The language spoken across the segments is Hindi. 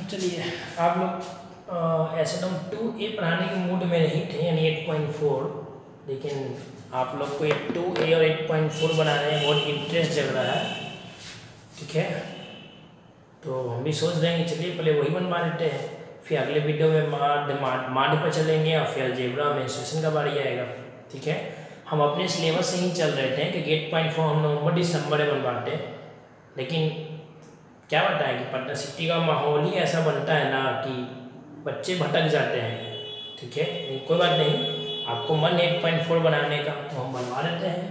चलिए आप लोग एसएडम 2A पढ़ाने के मूड में नहीं थे यानी 8.4, लेकिन आप लोग को 2A और 8.4 बनाने में बहुत इंटरेस्ट जग रहा है, ठीक है। तो हम भी सोच रहे हैं कि चलिए पहले वही बनवा लेते हैं, फिर अगले वीडियो में माड पर चलेंगे और फिर अलजेब्रा मेंस्ट्रुएशन का बारी आएगा, ठीक है। हम अपने सिलेबस से ही चल रहे थे कि 8.4 हम नवंबर दिसंबर में बनवाते हैं, लेकिन क्या बताएं कि पटना सिटी का माहौल ही ऐसा बनता है ना कि बच्चे भटक जाते हैं, ठीक है। नहीं कोई बात नहीं, आपको मन 8.4 बनाने का तो हम बनवा लेते हैं।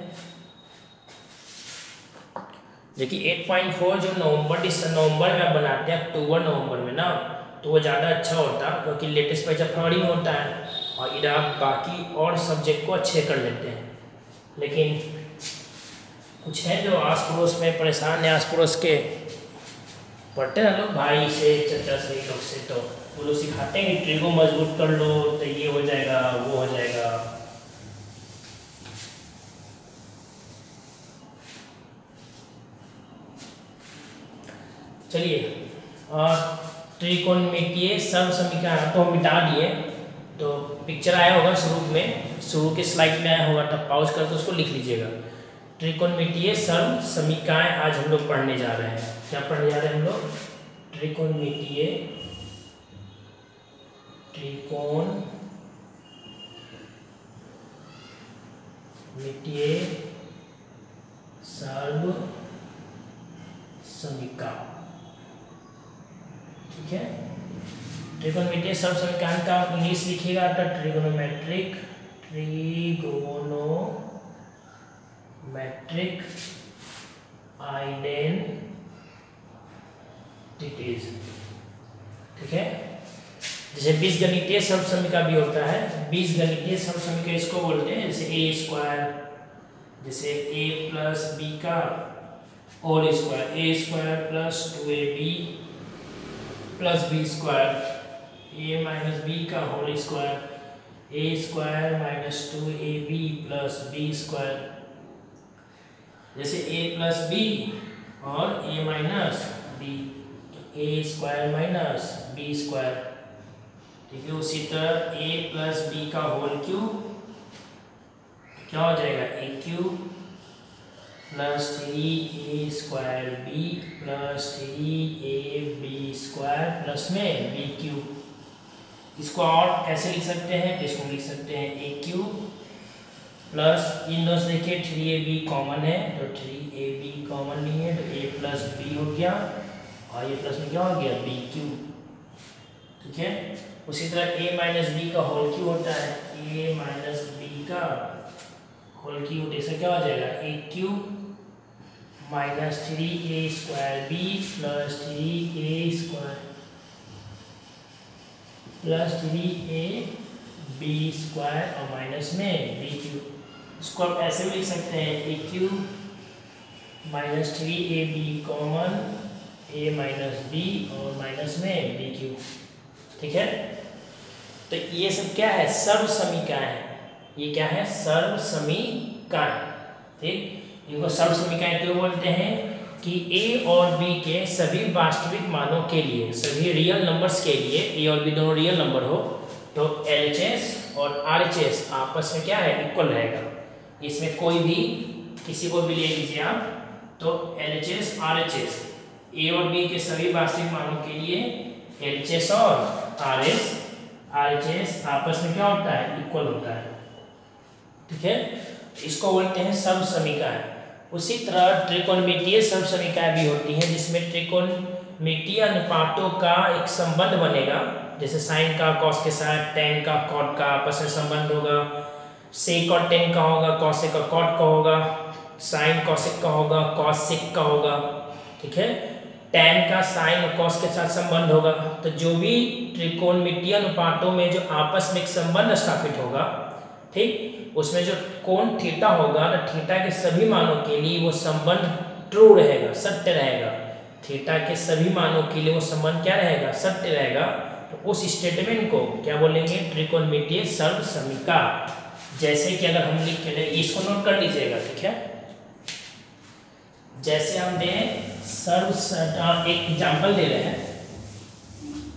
देखिए 8.4 जो नवंबर में आप बनाते हैं अक्टूबर नवंबर में ना, तो वो ज़्यादा अच्छा होता है क्योंकि लेटेस्ट परीक्षा फरवरी में होता है और इधर आप बाकी और सब्जेक्ट को अच्छे कर लेते हैं। लेकिन कुछ है जो आस पड़ोस में परेशान है, आस पड़ोस के पढ़ते हैं लोग, भाई से चाचा से लोग से, तो वो लोग सिखाते हैं कि ट्री को मजबूत कर लो तो ये हो जाएगा वो हो जाएगा। चलिए त्रिकोणमितीय समसमीकरण तो हम मिटा दिए, तो पिक्चर आया होगा शुरू के स्लाइड में आया होगा, तब पॉज करके उसको लिख लीजिएगा। त्रिकोणमितीय समसमीकरण आज हम लोग पढ़ने जा रहे हैं। क्या पढ़ने जा रहे हैं हम लोग? त्रिकोणमितीय सर्वसमीकरण, ठीक है। त्रिकोणमितीय सर्वसमीकरण का इंग्लिश लिखिएगा तो ट्रिगोनोमेट्रिक आइडेंटिटीज, ठीक है। जैसे बीजगणितीय सर्वसमीकरण भी होता है, बीजगणितीय सर्वसमीकरण इसको बोलते हैं, जैसे ए स्क्वायर, जैसे a प्लस बी का whole square, A square plus 2ab plus B square, a minus B का whole square, a square minus 2ab plus B square. जैसे a प्लस बी और a माइनस बी, तो a square minus B square, ठीक है। उसी तरह a प्लस बी का होल क्यूब क्या हो जाएगा, a cube plus 3a square B plus 3ab square plus में b क्यूब। इसको और कैसे लिख सकते हैं, तो इसको लिख सकते हैं a क्यूब प्लस इन दोनों से देखिए 3ab कॉमन है तो 3ab कॉमन नहीं है तो a प्लस बी हो गया और ये प्लस में क्या हो गया b क्यूब, ठीक है। उसी तरह a माइनस बी का होल क्यूब होता है, a माइनस बी का होल क्यूब, ऐसा क्या हो जाएगा a cube minus 3a square B plus 3a square plus 3ab square और माइनस में b क्यूब। इसको आप ऐसे भी लिख सकते हैं a cube minus 3ab common a minus b और माइनस में b क्यूब, ठीक है। तो ये सब क्या है, सर्वसमीकरण है। ये क्या है, सर्वसमीकरण, ठीक। इनको सर्वसमीकरण क्यों बोलते हैं कि a और b के सभी वास्तविक मानों के लिए, सभी रियल नंबर्स के लिए, a और b दोनों रियल नंबर हो तो LHS और RHS आपस में क्या है, इक्वल रहेगा। इसमें कोई भी किसी को भी ले लीजिए आप, तो LHS RHS a और b के सभी वास्तविक मानों के लिए LHS और RHS आपस में क्या होता है, इक्वल होता है, ठीक है। इसको बोलते हैं सर्वसमीकरण। उसी तरह त्रिकोणमितीय सर्वसमीकरण भी होती है, जिसमें त्रिकोणमितीय अनुपातों का एक संबंध बनेगा, जैसे साइन का कॉस के साथ, टेन का कॉट का आपस में संबंध होगा, सेक और टेन का होगा, कॉसेक और कॉट का होगा, साइन कॉसेक का होगा, कॉस सेक का होगा, ठीक है। टेन का साइन और कॉस के साथ संबंध होगा। तो जो भी त्रिकोणमितीय अनुपातों में जो आपस में एक संबंध स्थापित होगा, ठीक, उसमें जो कोण थीटा होगा तो थीटा के सभी मानों के लिए वो संबंध ट्रू रहेगा, सत्य रहेगा। थीटा के सभी मानों के लिए वो संबंध क्या रहेगा, सत्य रहेगा। तो उस स्टेटमेंट को क्या बोलेंगे, त्रिकोणमितीय सर्वसमीकरण। जैसे कि अगर हम लिख के इसको नोट कर लीजिएगा, ठीक है। जैसे हमने एक एग्जाम्पल दे रहे हैं,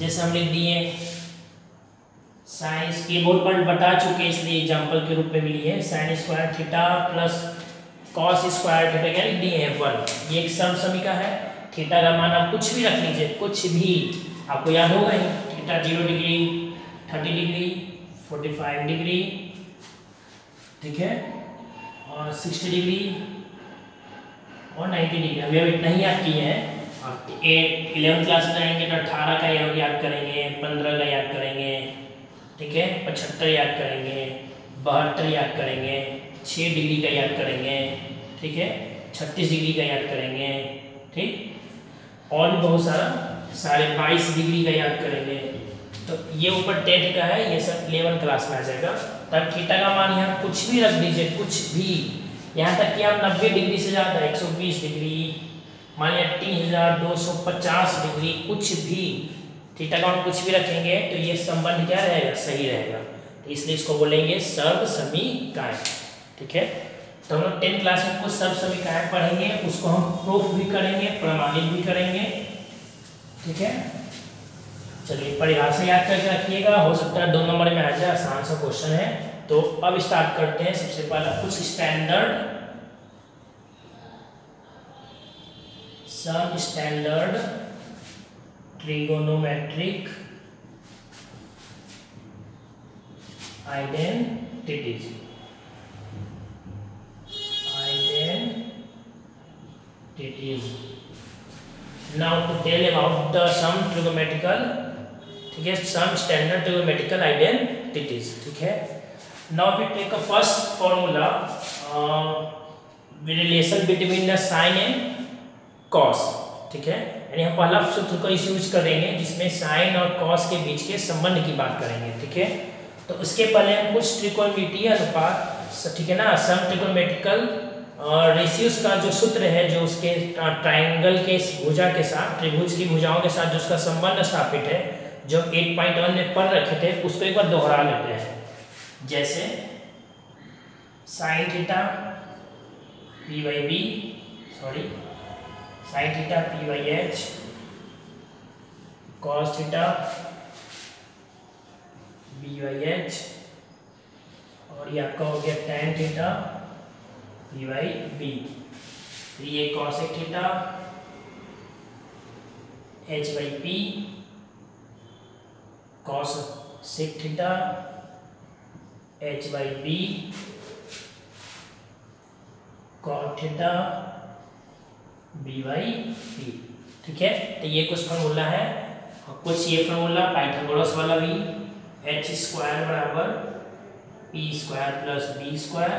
जैसे हम लिख दिए साइन, ये बहुत बार बता चुके इसलिए एग्जाम्पल के रूप में भी लिए, sine square theta plus cos square theta क्या लिख दिए हैं 1। ये एक समसमीका है। थीटा का मान आप कुछ भी रख लीजिए, कुछ भी, आपको याद होगा ही, थीटा 0 डिग्री, 30 डिग्री, 45 डिग्री, ठीक है, और 60 डिग्री और 90 डिग्री। अभी अब इतना ही याद किए हैं। 11th क्लास में आएंगे तो 18 का याद करेंगे, 15 का याद करेंगे, ठीक है, 75 याद करेंगे, 72 याद करेंगे, 6 डिग्री का याद करेंगे, ठीक है, 36 डिग्री का याद करेंगे, ठीक, और भी बहुत सारा, 22.5 डिग्री का याद करेंगे। तो ये ऊपर 10 का है, ये सब 11th क्लास में आ जाएगा। तब थीटा का मान यहाँ कुछ भी रख दीजिए, कुछ भी, यहाँ तक कि आप 90 डिग्री से ज़्यादा, 120 डिग्री, मान लिया 3250 डिग्री, कुछ भी थीटा का मान कुछ भी रखेंगे तो ये संबंध क्या रहेगा, सही रहेगा। तो इसलिए इसको बोलेंगे सर्वसमीकाएं, ठीक है। तो हम लोग 10th क्लास में कुछ सर्वसमीकाएं पढ़ेंगे, उसको हम प्रूफ भी करेंगे, प्रमाणित भी करेंगे, ठीक है। चलिए परिभाषा याद करके रखिएगा, हो सकता है 2 नंबर में आ जाए, आसान सा क्वेश्चन है। तो अब स्टार्ट करते हैं। सबसे पहला कुछ standard, some standard trigonometric identities, now to tell about the some trigonometrical, ठीक है, some standard trigonometrical identities, ठीक है। now we take a first formula, relation between the sin and cos, ठीक है, यानी हम पहला सूत्र को यूज करेंगे जिसमें साइन और कॉस के बीच के संबंध की बात करेंगे, ठीक है। तो उसके पहले हम कुछ त्रिकोणमितीय अनुपात, ठीक है ना, सम ट्रिगोनोमेट्रिकल रेशियोज का जो सूत्र है, जो उसके ट्राइंगल के भुजा के साथ, त्रिभुज की भुजाओं के साथ जो उसका संबंध स्थापित है, जो 8.1 में पढ़ रखे थे, उसको एक बार दोहरा लेते हैं। जैसे sine theta p by B, sorry sine theta p by H, cos theta b by H, और ये आपका हो गया tan theta p by B. ये cosec theta h by P, cosec theta h by B, cot theta b by P, ठीक है। तो ये कुछ फार्मूला है, और कुछ ये फार्मूला पाइथागोरस वाला भी, h स्क्वायर बराबर p square plus b square,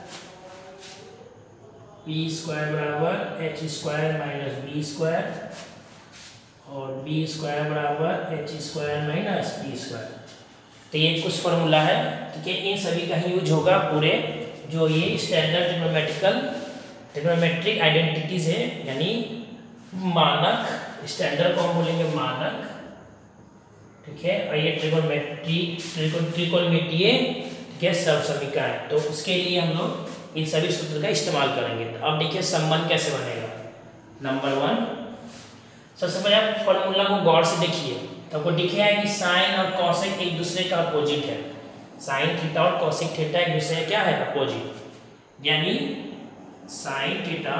p square बराबर h square minus b square, और b स्क्वायर बराबर h square minus p square. तो ये कुछ फार्मूला है, ठीक है। इन सभी का ही यूज होगा पूरे जो ये स्टैंडर्ड ट्रिग्नोमेट्रिक आइडेंटिटीज है, यानी मानक, स्टैंडर्ड को हम बोलेंगे मानक, ठीक है, और ये त्रिकोणमितीय, ठीक है, सर्वसमीकाएं। तो उसके लिए हम लोग इन सभी सूत्र का इस्तेमाल करेंगे। तो अब देखिए संबंध कैसे बनेगा। नंबर 1, सबसे पहले आप फॉर्मूला को गौर से देखिए, तो आपको दिखेगा कि साइन और कॉसेक एक दूसरे का अपोजिट है। साइन थीटा और कॉसेक थीटा एक दूसरे का क्या है, अपोजिट, यानी sine theta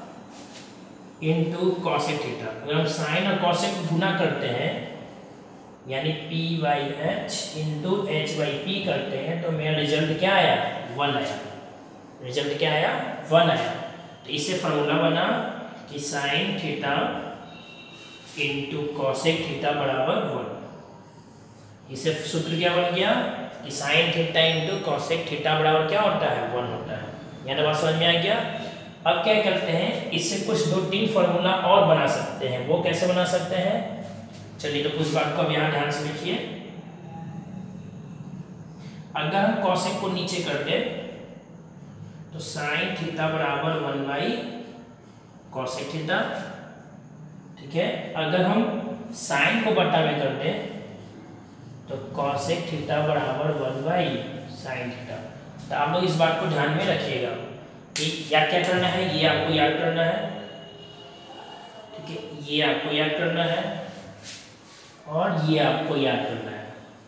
into cosec theta. अगर हम साइन और कॉसेक गुना करते हैं, यानी p by H into H by P करते हैं, तो मेरा रिजल्ट क्या आया, 1 आया। रिजल्ट क्या आया, 1 आया। तो इससे फॉर्मूला बना कि sine theta into cosec theta बराबर 1। इससे सूत्र क्या बन गया कि sine theta into cosec theta बराबर क्या होता है, 1 होता है। यहाँ तो बात समझ में आ गया। अब क्या करते हैं, इससे कुछ 2-3 फॉर्मूला और बना सकते हैं। वो कैसे बना सकते हैं, चलिए तो उस बात को अब यहाँ ध्यान से देखिए। अगर हम कॉसेक को नीचे कर दे तो साइन थीटा बराबर 1 बाई कॉसेक थीटा, ठीक है। अगर हम साइन को बटा में कर दे तो कॉसेक थीटा बराबर 1 बाई साइन थीटा। तो आप लोग इस बात को ध्यान में रखिएगा कि याद क्या करना है, ये आपको याद करना है, ठीक है, ये आपको याद करना है, और ये आपको याद करना है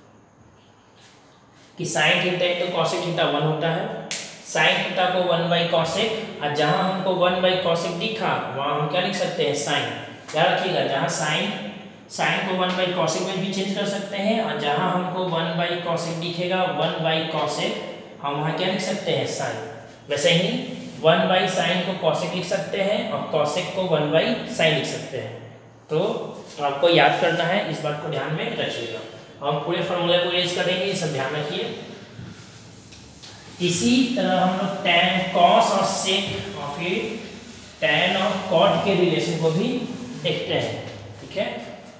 कि sine theta into cosec theta 1 होता है। साइन थीटा को 1 बाई कॉसेक, और जहां हमको 1 बाई कॉसेक दिखा वहां हम क्या लिख सकते हैं, साइन। याद रखिएगा, जहां साइन को 1 बाई कॉसेक में भी चेंज कर सकते हैं, और जहां हमको 1 बाई कॉसेक दिखेगा 1 बाई कॉसेक, हम वहां क्या लिख सकते हैं, साइन। वैसे ही 1 बाई साइन को कॉसेक लिख सकते हैं और कॉसेक को 1 बाई साइन लिख सकते हैं। तो आपको याद करना है, इस बात को ध्यान में रखिएगा। हम पूरे फॉर्मूले को यूज करेंगे, ये सब ध्यान रखिए। इसी तरह हम लोग tan cos और sec और फिर tan और cot के रिलेशन को भी देखते हैं, ठीक है।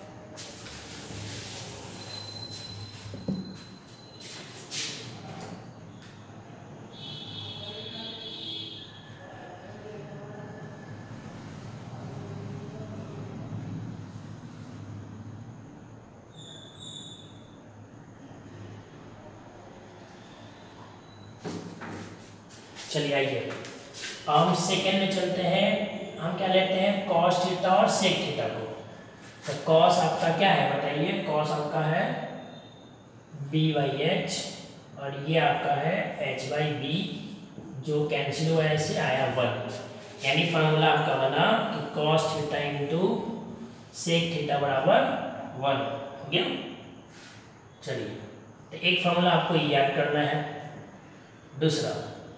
चलिए आइए, हम सेकेंड में चलते हैं। हम क्या लेते हैं, cos थीटा और sec थीटा को। तो cos आपका क्या है बताइए, cos आपका है b बाई एच, और ये आपका है h बाई बी, जो कैंसिल हुआ ऐसे आया 1। यानी फार्मूला आपका बना कि cos theta into sec theta बराबर 1 हो गया। चलिए, तो एक फार्मूला आपको याद करना है। दूसरा,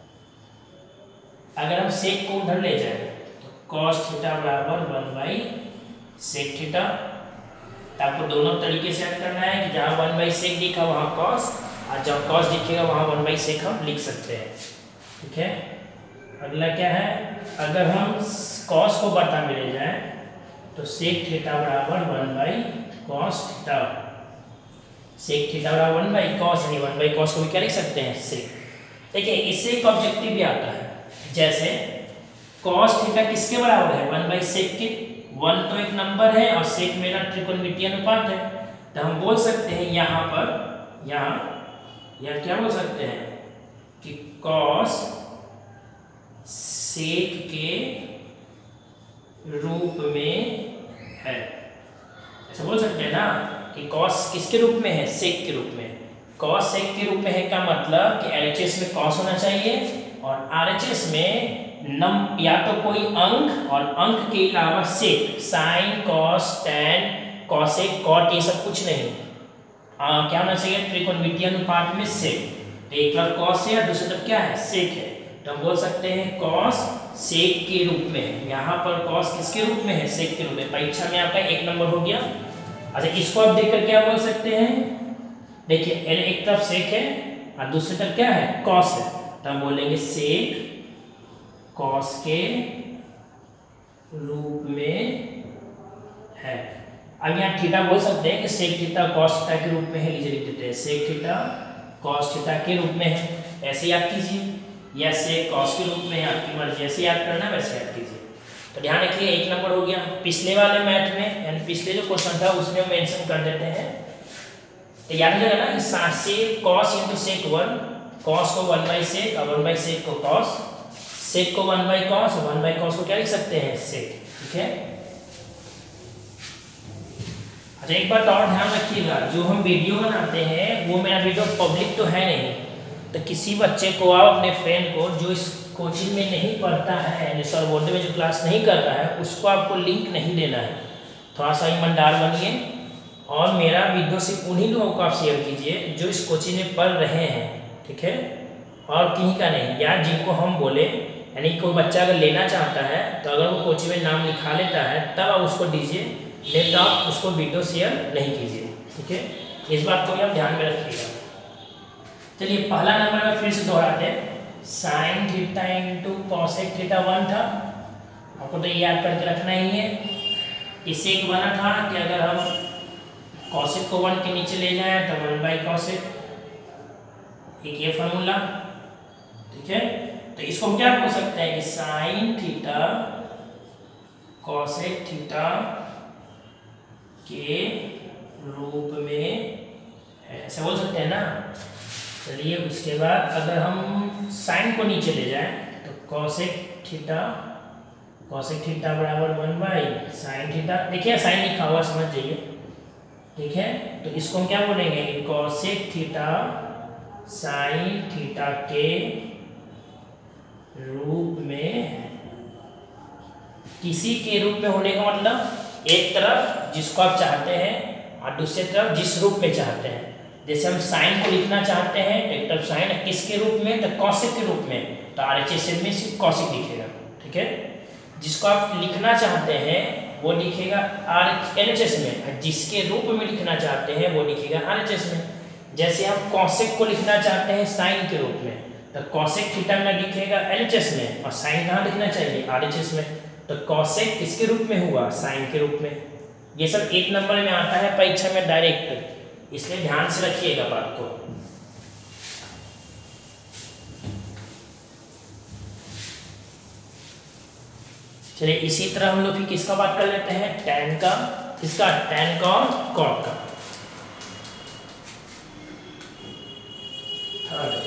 अगर हम सेक को उधर ले जाए तो cos थीटा बराबर 1 बाई सेक थीटा। तो आपको दोनों तरीके से याद करना है कि जहाँ 1 बाई सेक दिखा वहाँ cos, और जहाँ cos दिखेगा वहाँ 1 बाई सेक हम लिख सकते हैं, ठीक है। अगला क्या है, अगर हम cos को बटा में ले जाए तो सेक थीटा बराबर 1 बाई cos थीटा। सेक थीटा बराबर 1 बाई cos, यानी 1 बाई cos को भी क्या लिख सकते हैं, सेक। देखिए, इससे एक ऑब्जेक्टिव भी आता है, जैसे cos थीटा किसके बराबर है, 1 बाई सेक के। 1 तो एक नंबर है और सेक मेरा त्रिकोणमितीय अनुपात है। तो हम बोल सकते हैं यहाँ पर, यहाँ क्या बोल सकते हैं कि cos सेक के रूप में है। ऐसा बोल सकते हैं ना कि cos किसके रूप में है, सेक के रूप में। cos सेक के रूप में है का मतलब कि LHS में cos होना चाहिए और RHS में या तो कोई अंक, और अंक के अलावा sec, sine, cos, tan, cosec, cot, ये सब कुछ नहीं। क्या होना चाहिए, त्रिकोणमितीय अनुपात में सेक। एक तरफ कॉस है और दूसरी तरफ क्या है, सेक है। तो हम बोल सकते हैं कॉस सेक के रूप में है। यहाँ पर कॉस किसके रूप में है, सेक के रूप में। परीक्षा में आपका 1 नंबर हो गया। अच्छा, इसको आप देखकर क्या बोल सकते हैं, देखिए एक तरफ सेक है और दूसरी तरफ क्या है, कॉस है। तो हम बोलेंगे सेक कॉस के रूप में है। अब यहाँ थीटा बोल सकते हैं कि सेक थीटा कॉस थीटा के रूप में है, लीजिए लिख देते हैं सेक थीटा कॉस थीटा के रूप में है। ऐसे याद कीजिए, या सेक कॉस के रूप में है, आपकी मर्जी, ऐसे याद करना वैसे याद कीजिए। तो ध्यान रखिए, 1 नंबर हो गया। पिछले वाले मैथ में, यानी पिछले जो क्वेश्चन था उसमें हम मेंशन कर देते हैं। तो याद हो जाएगा ना कि सेक कॉस इंटू सेक 1, कॉस को 1 बाई सेक और 1 बाई सेक को कॉस, सेक को 1 बाई कॉस और 1 बाई कॉस को क्या लिख सकते हैं, सेक, ठीक है। अच्छा, एक बात और ध्यान रखिएगा, जो हम वीडियो बनाते हैं वो मेरा वीडियो पब्लिक तो है नहीं। तो किसी बच्चे को, आप अपने फ्रेंड को जो इस कोचिंग में नहीं पढ़ता है, यानी सर बोर्ड में जो क्लास नहीं कर रहा है, उसको आपको लिंक नहीं देना है। थोड़ा सा ईमानदार बनिए और मेरा वीडियो सिर्फ उन्हीं लोगों को आप शेयर कीजिए जो इस कोचिंग में पढ़ रहे हैं, ठीक है, और कहीं का नहीं। या जिनको हम बोले, यानी कोई बच्चा अगर लेना चाहता है तो अगर वो कोचिंग में नाम लिखा लेता है तब आप उसको दीजिए, नहीं तो आप उसको वीडियो शेयर नहीं कीजिए, ठीक है। इस बात को भी आप ध्यान में रखिएगा। चलिए, पहला नंबर में फिर से दोहराते हैं। Sine theta into cosec theta 1 था, आपको तो याद करके रखना ही है। इससे एक बना था कि अगर हम कॉसेक को 1 के नीचे ले जाए तो 1 बाई कॉसेक, एक ये फार्मूला, ठीक है। तो इसको हम क्या बोल सकते हैं कि साइन थीटा कॉसेक थीटा के रूप में है, ऐसा बोल सकते हैं ना। चलिए, उसके बाद अगर हम साइन को नीचे ले जाएं तो कॉसेक थीटा बराबर 1 बाई साइन थीटा। देखिए साइन लिखा हुआ समझ जाइए, ठीक है। तो इसको हम क्या बोलेंगे, कॉसेक थीटा साइन थीटा के रूप में, किसी के रूप में होने का मतलब एक तरफ जिसको आप चाहते हैं और दूसरी तरफ जिस रूप में चाहते हैं। जैसे हम साइन को लिखना चाहते हैं तो एक तरफ साइन किसके रूप में, तो कॉसेक के रूप में, तो RHS में सिर्फ कॉसेक दिखेगा। ठीक है, जिसको आप लिखना चाहते हैं वो लिखेगा LHS में, और जिसके रूप में लिखना चाहते हैं वो लिखेगा RHS में। जैसे हम कॉसेक को लिखना चाहते हैं साइन के रूप में, तो कॉसेक थीटा में लिखेगा LHS में, और साइन कहाँ लिखना चाहिए, RHS में। तो कॉसेक किसके रूप में हुआ, साइन के रूप में। ये सब 1 नंबर में आता है परीक्षा में डायरेक्ट, इसलिए ध्यान से रखिएगा बात को। चलिए इसी तरह हम लोग फिर किसका बात कर लेते हैं, tan का। किसका, tan का और cot का। Third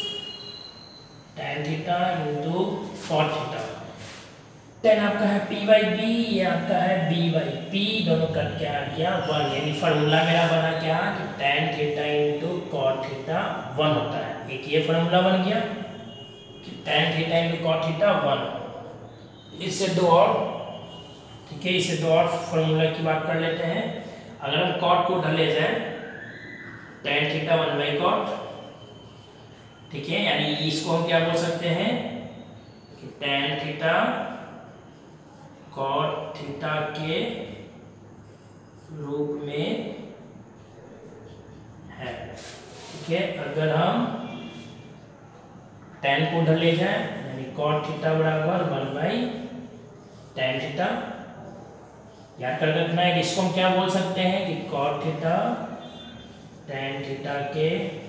tan theta into cot theta. tan आपका है p/b, ये आपका है b/p, दोनों कट के आ गया 1, यानी फार्मूला मेरा बना क्या कि tan theta into cot theta 1 होता है। एक ये फार्मूला बन गया कि tan theta into cot theta 1। इससे 2 और, ठीक है, इससे 2 और फार्मूला की बात कर लेते हैं। अगर हम cot को ढले जाए, tan थीटा 1/cot, ठीक है, यानी इसको हम क्या बोल सकते हैं कि tan थीटा cot थीटा के रूप में है। ठीक है, अगर हम tan को ढले जाए, यानी cot थीटा बराबर 1/tan थीटा। याद कर रखना है कि इसको हम क्या बोल सकते हैं कि cot थीटा tan थीटा के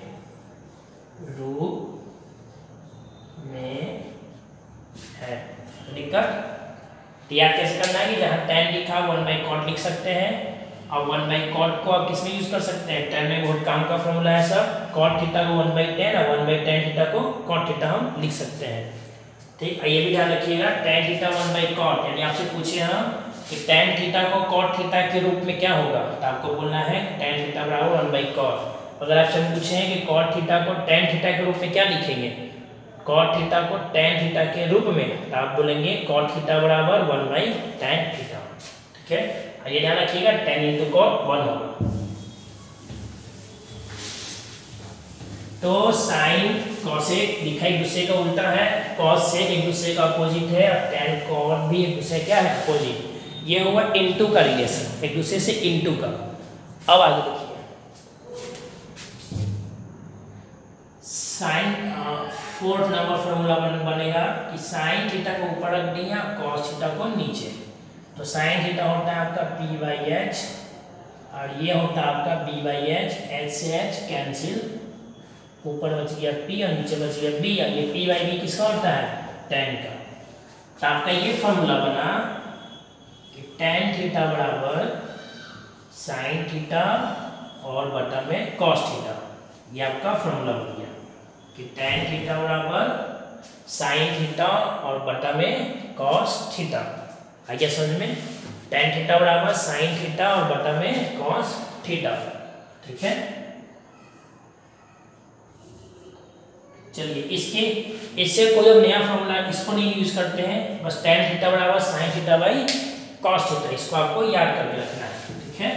रूप में है। दिक्कत तो याद कैसे करना है कि जहां tan लिखा 1/cot लिख सकते हैं, और 1/cot को आप किसमें यूज कर सकते हैं, tan में बहुत काम का फॉर्मूला है सब। cot थीटा को 1/tan और 1/tan थीटा को cot थीटा हम लिख सकते हैं। ठीक, ये भी ध्यान रखिएगा, tan थीटा 1/cot, यानी आपसे पूछे हम कि tan थीटा को cot थीटा के रूप में क्या होगा, तो आपको बोलना है tan थीटा बराबर 1/cot। अगर आपसे पूछे हैं कि cot थीटा को tan थीटा के रूप में क्या लिखेंगे, cot थीटा को tan थीटा के रूप में, तो आप बोलेंगे cot थीटा बराबर 1/tan थीटा। ठीक है, ये ध्यान रखिएगा, tan इंटू cot 1 होगा। तो साइन कॉसेक दिखा एक दूसरे का उल्टा है, कॉसेक एक दूसरे का अपोजिट है, और tan cot भी एक दूसरे क्या है, अपोजिट। ये हुआ इनटू का रिलेशन, एक दूसरे से इनटू का। अब आगे देखिए, साइन 4th नंबर फॉर्मूला बनेगा कि साइन थीटा को ऊपर रख दिया, कॉस थीटा को नीचे। तो साइन थीटा होता है आपका p/h, और ये होता है आपका b/h, h से h कैंसिल, ऊपर बच गया p और नीचे बच गया b, और ये p/b किसका होता है, tan का। तो आपका ये फॉर्मूला बना कि tan थीटा बराबर साइन थीटा और बटा में कॉस थीटा। ये आपका फॉर्मूला बन गया कि tan थीटा बराबर साइन थीटा और बटा में कॉस थीटा। आ गया समझ में, tan थीटा बराबर साइन थीटा और बटा में कॉस थीटा। ठीक है, चलिए इससे कोई और नया फॉर्मूला इसको नहीं यूज करते हैं, बस tan थीटा बराबर sine theta by cos theta, इसको आपको याद करके रखना है। ठीक है,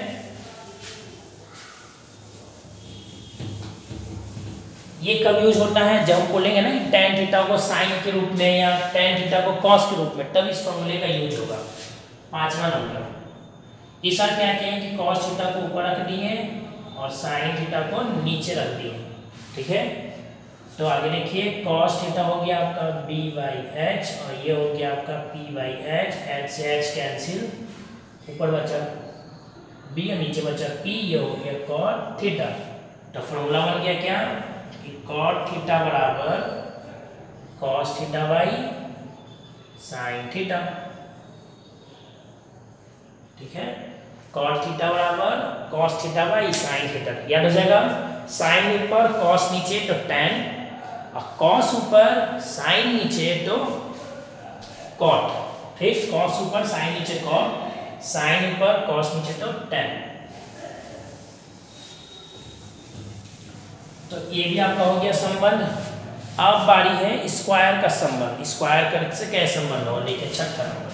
ये कब यूज होता है, जब हम बोलेंगे ना कि tan थीटा को साइन के रूप में या tan थीटा को कॉस के रूप में, तब इस फॉर्मूले का यूज होगा। 5वां नंबर, इस बार क्या कहें कि cos थीटा को ऊपर रख दिए और sin थीटा को नीचे रख दिए। ठीक है, तो आगे देखिए, cos थीटा हो गया आपका b/h, और ये हो गया आपका p/h, h से h कैंसिल, ऊपर बचा b और नीचे बचा p, ये हो गया cot थीटा। तो फॉर्मूला बन गया क्या कि cot थीटा बराबर cos theta by sin theta. ठीक है, cot थीटा बराबर cos theta by sin theta. याद हो जाएगा, sin ऊपर cos नीचे तो tan, और cos ऊपर sin नीचे तो cot। ठीक, cos ऊपर sin नीचे cot, sin ऊपर cos नीचे तो tan। तो ये भी आपका हो गया संबंध। अब बारी है स्क्वायर का संबंध। स्क्वायर करने से क्या संबंध हो, देखिए छठा नंबर।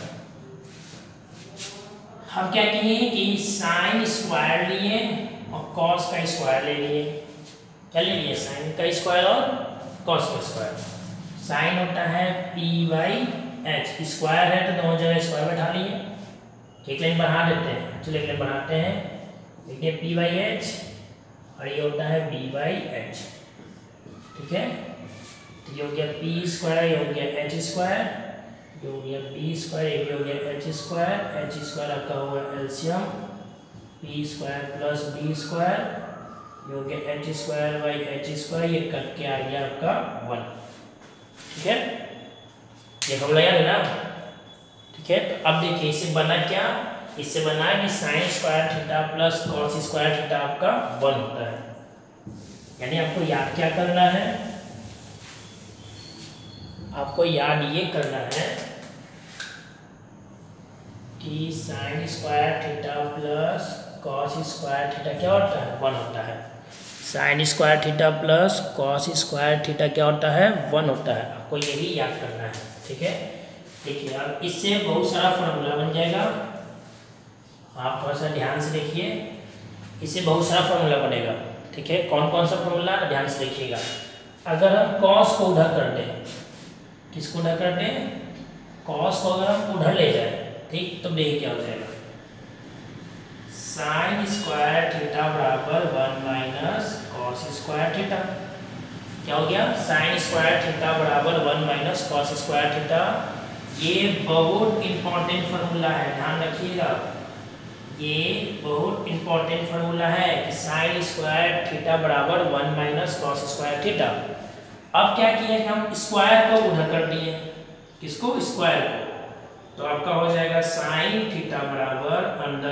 हम क्या किए कि साइन स्क्वायर लिए और कॉस का स्क्वायर ले लिए। क्या ले लिए, साइन का स्क्वायर और कॉस का स्क्वायर। साइन होता है p/h, स्क्वायर है तो दोनों जगह स्क्वायर बैठा लिए। एक लाइन बढ़ा देते हैं, चलिए एक लाइन बढ़ाते हैं। देखिए p/h और ये होता है b/h, ठीक है। तो ये हो गया p², ये हो गया h², ये हो गया b², ये हो गया h²। h² आपका हुआ एलसीएम p² प्लस b², ये हो गया h²/h², ये कट के आ गया आपका 1, ठीक है। ये फॉर्मूला याद है ना, ठीक है। तो अब देखिए इससे बना क्या, इससे बना कि sine square theta plus cos square theta आपका 1 होता है। यानी आपको याद क्या करना है, आपको याद ये करना है कि sine square theta plus cos square theta क्या होता है, 1 होता है। Sine square theta plus cos square theta क्या होता है, 1 होता है। आपको यही याद करना है, ठीक है। देखिए अब इससे बहुत सारा फॉर्मूला बन जाएगा। आप थोड़ा सा ध्यान से देखिए, इससे बहुत सारा फॉर्मूला बनेगा, ठीक है। कौन कौन सा फॉर्मूला, ध्यान से देखिएगा। अगर हम कॉस को उधर कर दें, किसको उधर कर दें, कॉस को अगर हम उधर ले जाए, ठीक, तो देखिए क्या हो जाएगा। साइन स्क्वायर थीटा बराबर 1 माइनस कॉस स्क्वायर थीटा। क्या हो गया, साइन स्क्वायर थीटा बराबर 1 माइनस कॉस स्क्वायर थीटा। ये बहुत इंपॉर्टेंट फॉर्मूला है, ध्यान रखिएगा। ये बहुत इंपॉर्टेंट फॉर्मूला है कि साइन स्क्वायर थीटा बराबर 1 माइनस कॉस स्क्वायर थीटा। अब क्या किए कि हम स्क्वायर को उधर कर दिए, किसको, स्क्वायर को। तो आपका हो जाएगा साइन थीटा बराबर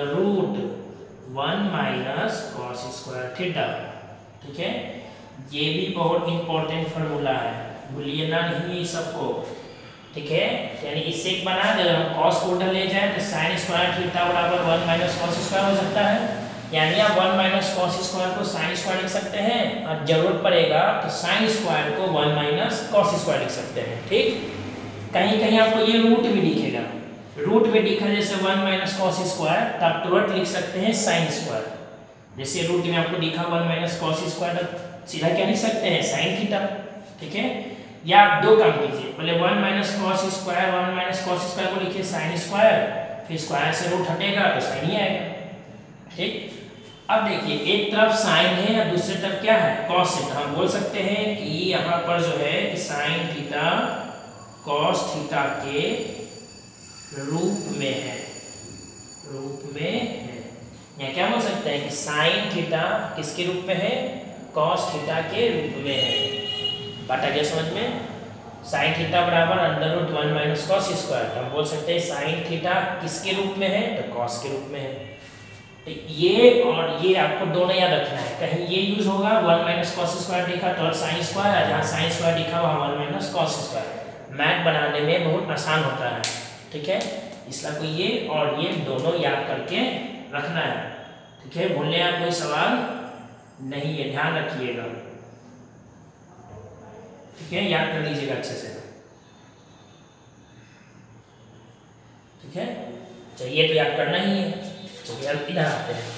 √1 माइनस कॉस स्क्वायर थीटा, ठीक है। ये भी बहुत इंपॉर्टेंट फॉर्मूला है, भूलिए ना नहीं सबको, ठीक है। यानी इससे एक बना दे, अगर हम कॉस को उधर ले जाए तो साइन स्क्वायर थीटा बराबर 1 माइनस कॉस स्क्वायर हो सकता है। यानी आप 1 माइनस कॉस स्क्वायर को साइन स्क्वायर लिख सकते हैं, और जरूरत पड़ेगा तो साइन स्क्वायर को 1 माइनस कॉस स्क्वायर लिख सकते हैं, ठीक। कहीं कहीं आपको ये रूट भी दिखेगा, रूट में दिखा जैसे 1 माइनस कॉस स्क्वायर, तो आप तुरंत लिख सकते हैं साइन स्क्वायर। जैसे रूट में आपको दिखा 1 माइनस कॉस स्क्वायर, तो सीधा क्या लिख सकते हैं, साइन थीटा, ठीक है। या आप दो काम कीजिए, पहले 1 minus cos square, 1 minus cos square को लिखिए साइन स्क्वायर, फिर स्क्वायर से रूट हटेगा तो साइन ही आएगा, ठीक। अब देखिए एक तरफ साइन है और दूसरी तरफ क्या है, कॉस है। तो हम बोल सकते हैं कि यहाँ पर जो है कि साइन थीटा कॉस थीटा के रूप में है, रूप में है। या क्या बोल सकते हैं कि साइन थीटा किसके रूप में है, कॉस थीटा के रूप में है। बात आ गया समझ में। साइन थीटा बराबर √1 माइनस कॉस स्क्वायर, हम बोल सकते हैं साइन थीटा किसके रूप में है, तो कॉस के रूप में है। तो ये और ये आपको दोनों याद रखना है, कहीं ये यूज होगा 1 माइनस कॉस स्क्वायर दिखा तो साइन स्क्वायर, जहाँ साइन स्क्वायर दिखा वहाँ 1 माइनस कॉस स्क्वायर। मैथ बनाने में बहुत आसान होता है, ठीक है। इसलिए आपको ये और ये दोनों याद करके रखना है, ठीक है। भूलने का कोई सवाल नहीं है, ध्यान रखिएगा, ठीक है। याद कर लीजिएगा अच्छे से, ठीक है। चलिए तो याद करना ही है। चलिए अब इधर आते हैं।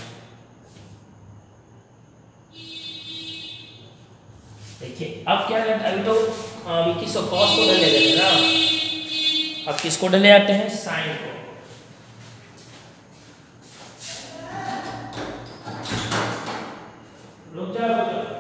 देखिए अब क्या करते हैं, अभी तो अभी किसको, कॉस को ले लेते हैं ना। अब किसको ले आते हैं, साइन को। रुक जाओ, रुक जाओ।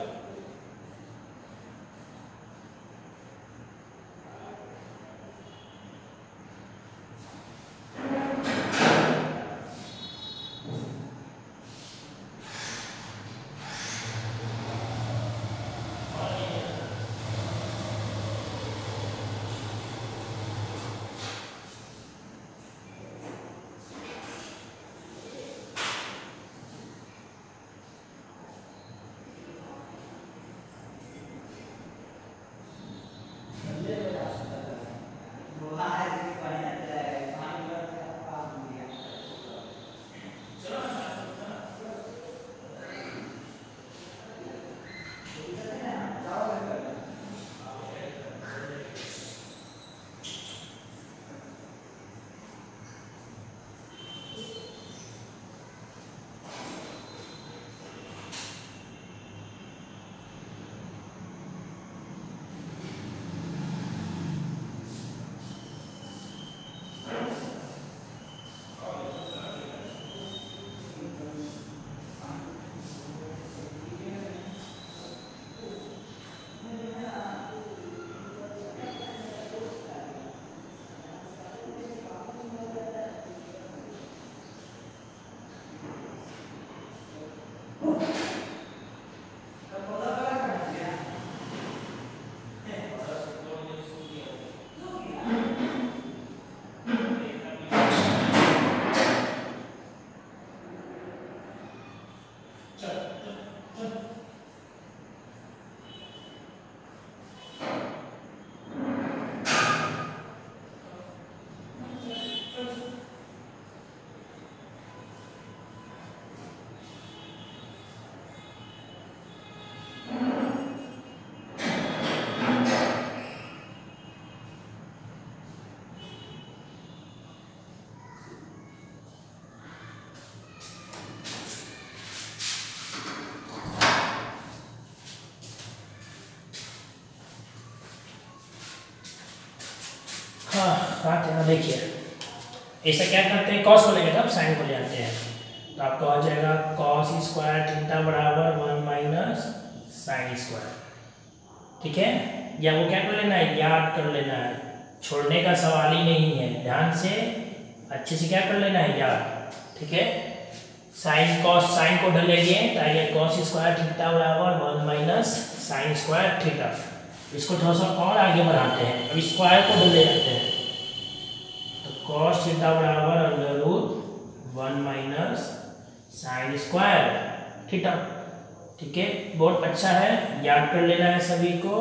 बात है। देखिए ऐसा क्या करते हैं, कॉस को लेकर अब साइन को ले आते हैं, तो आपको आ जाएगा कॉस स्क्वायर थीटा बराबर 1 माइनस साइन स्क्वायर। ठीक है, या वो क्या कर लेना है, याद कर लेना है, छोड़ने का सवाल ही नहीं है, ध्यान से अच्छे से क्या कर लेना है, याद। ठीक है, साइन कॉस साइन को ढलेंगे तो ये कॉस स्क्वायर थीटा बराबर 1 माइनस साइन स्क्वायर थीटा। इसको थोड़ा सा और आगे बढ़ाते हैं, अब स्क्वायर को ढले जाते हैं, तो कॉस थीटा बराबर under root 1 minus sine square theta. ठीक है, बहुत अच्छा है, याद कर लेना है सभी को।